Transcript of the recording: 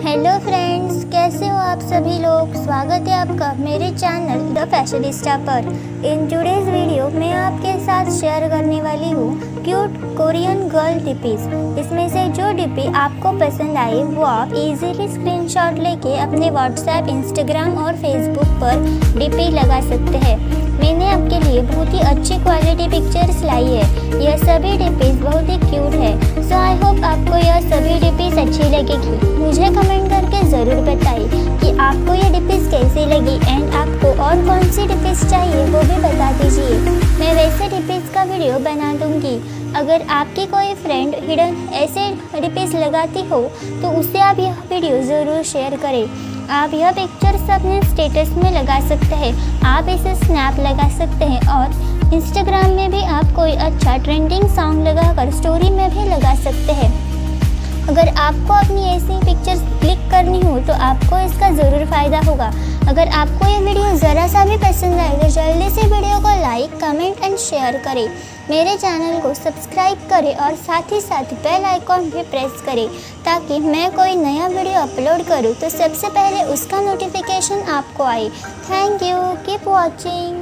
Hello friends, कैसे हो आप सभी लोग। स्वागत है आपका मेरे चैनल द फैशनिस्टा पर। इन टुडेज वीडियो मैं आपके साथ शेयर करने वाली हूँ क्यूट कोरियन गर्ल डिपीज। इसमें से जो डिपी आपको पसंद आए वो आप इजीली स्क्रीनशॉट लेके अपने व्हाट्सएप, इंस्टाग्राम और फेसबुक पर डिपी लगा सकते हैं। मैंने आपके लिए बहुत ही अच्छी क्वालिटी पिक्चर्स लाई है। यह सभी डिपीज बहुत ही क्यूट है। सो आई होप आपको यह सभी डिपीज अच्छी लगेगी। मुझे कमेंट करके ज़रूर बताइए कि आपको ये डिपीज कैसी लगी एंड आपको और कौन सी डिपीज चाहिए वो भी बता दीजिए। मैं वैसे डिपीज का वीडियो बना दूंगी। अगर आपकी कोई फ्रेंड हिडन ऐसे डिपीज लगाती हो तो उसे आप यह वीडियो ज़रूर शेयर करें। आप यह पिक्चर्स अपने स्टेटस में लगा सकते हैं, आप इसे स्नैप लगा सकते हैं और इंस्टाग्राम में भी आप कोई अच्छा ट्रेंडिंग सॉन्ग लगाकर स्टोरी में भी लगा सकते हैं। अगर आपको अपनी ऐसी पिक्चर्स क्लिक करनी हो तो आपको इसका ज़रूर फ़ायदा होगा। अगर आपको ये वीडियो ज़रा सा भी पसंद आए तो जल्दी से वीडियो को लाइक, कमेंट एंड शेयर करें। मेरे चैनल को सब्सक्राइब करें और साथ ही साथ बेल आइकॉन भी प्रेस करें ताकि मैं कोई नया वीडियो अपलोड करूं तो सबसे पहले उसका नोटिफिकेशन आपको आए। Thank you, keep watching.